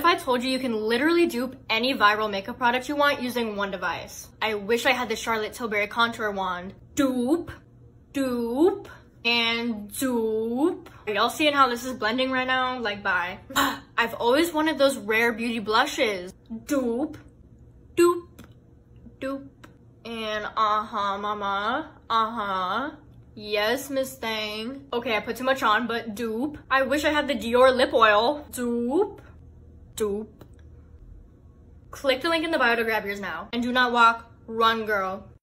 I told you can literally dupe any viral makeup product you want using one device? I wish I had the Charlotte Tilbury contour wand. Dupe, dupe, and dupe. Are y'all seeing how this is blending right now? Like, bye. I've always wanted those rare beauty blushes. Dupe, dupe, dupe, and mama, yes, Miss Thing. Okay, I put too much on, but dupe. I wish I had the Dior lip oil. Dupe, dupe. Click the link in the bio to grab yours now. And do not walk, run, girl.